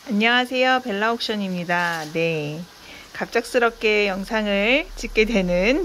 안녕하세요, 벨라옥션입니다. 네, 갑작스럽게 영상을 찍게 되는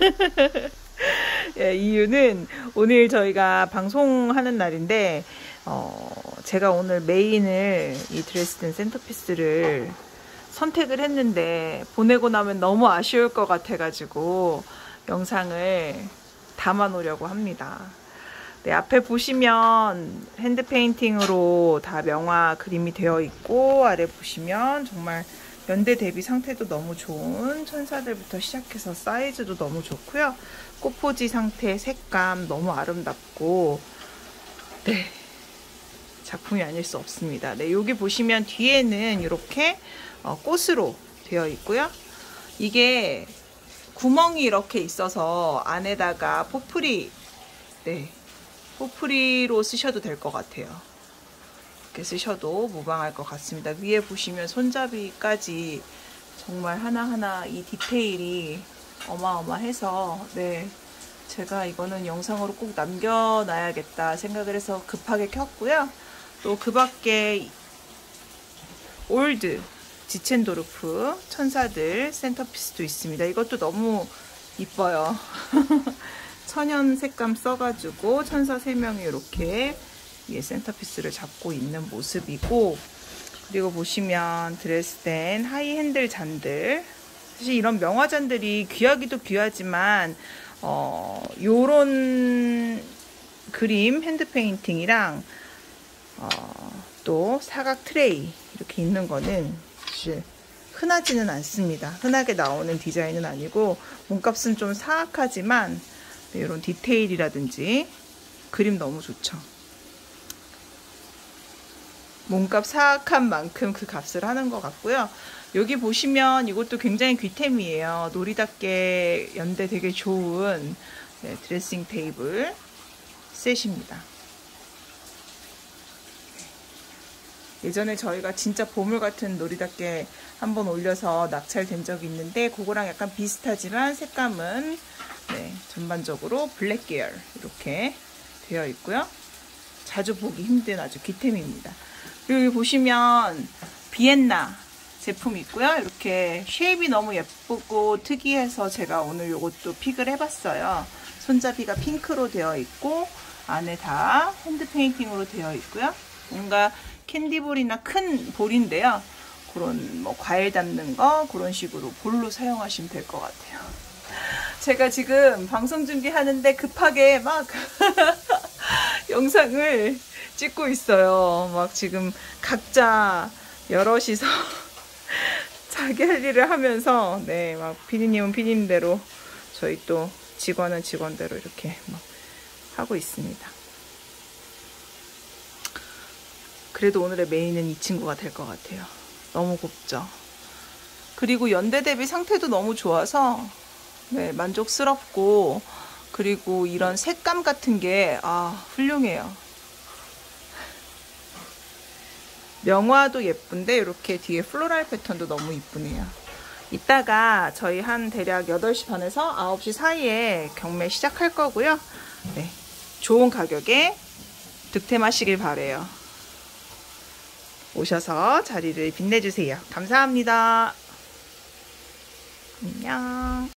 예, 이유는 오늘 저희가 방송하는 날인데 제가 오늘 메인을 이 드레스덴 센터피스를 선택을 했는데 보내고 나면 너무 아쉬울 것 같아 가지고 영상을 담아 놓으려고 합니다. 네, 앞에 보시면 핸드 페인팅으로 다 명화 그림이 되어 있고, 아래 보시면 정말 연대 대비 상태도 너무 좋은 천사들부터 시작해서 사이즈도 너무 좋고요. 꽃포지 상태, 색감 너무 아름답고, 네, 작품이 아닐 수 없습니다. 네, 여기 보시면 뒤에는 이렇게 꽃으로 되어 있고요. 이게 구멍이 이렇게 있어서 안에다가 포프리, 네, 포프리로 쓰셔도 될 것 같아요. 이렇게 쓰셔도 무방할 것 같습니다. 위에 보시면 손잡이까지 정말 하나하나 이 디테일이 어마어마해서, 네, 제가 이거는 영상으로 꼭 남겨놔야겠다 생각을 해서 급하게 켰고요. 또 그 밖에 올드 지첸도르프 천사들 센터피스도 있습니다. 이것도 너무 이뻐요. 천연 색감 써가지고 천사 3명이 이렇게 위에 센터피스를 잡고 있는 모습이고, 그리고 보시면 드레스덴 하이 핸들 잔들, 사실 이런 명화 잔들이 귀하기도 귀하지만 요런 그림 핸드 페인팅이랑 또 사각 트레이 이렇게 있는 거는 사실 흔하지는 않습니다. 흔하게 나오는 디자인은 아니고 몸값은 좀 사악하지만 네, 이런 디테일이라든지 그림 너무 좋죠. 몸값 사악한 만큼 그 값을 하는 것 같고요. 여기 보시면 이것도 굉장히 귀템이에요. 놀이답게 연대 되게 좋은, 네, 드레싱 테이블 셋입니다. 예전에 저희가 진짜 보물 같은 놀이답게 한번 올려서 낙찰된 적이 있는데 그거랑 약간 비슷하지만 색감은, 네, 전반적으로 블랙 계열 이렇게 되어 있고요. 자주 보기 힘든 아주 귀템입니다. 그리고 여기 보시면 비엔나 제품이 있고요. 이렇게 쉐입이 너무 예쁘고 특이해서 제가 오늘 이것도 픽을 해봤어요. 손잡이가 핑크로 되어 있고 안에 다 핸드 페인팅으로 되어 있고요. 뭔가 캔디볼이나 큰 볼인데요. 그런 뭐 과일 담는 거 그런 식으로 볼로 사용하시면 될 것 같아요. 제가 지금 방송 준비하는데 급하게 막 영상을 찍고 있어요. 막 지금 각자 여럿이서 자기 할 일을 하면서, 네, 막 피디님은 피디님대로 저희 또 직원은 직원대로 이렇게 막 하고 있습니다. 그래도 오늘의 메인은 이 친구가 될 것 같아요. 너무 곱죠. 그리고 연대 대비 상태도 너무 좋아서, 네, 만족스럽고, 그리고 이런 색감 같은 게 훌륭해요. 명화도 예쁜데 이렇게 뒤에 플로랄 패턴도 너무 이쁘네요. 이따가 저희 한 대략 8시 반에서 9시 사이에 경매 시작할 거고요. 네, 좋은 가격에 득템하시길 바래요. 오셔서 자리를 빛내주세요. 감사합니다. 안녕.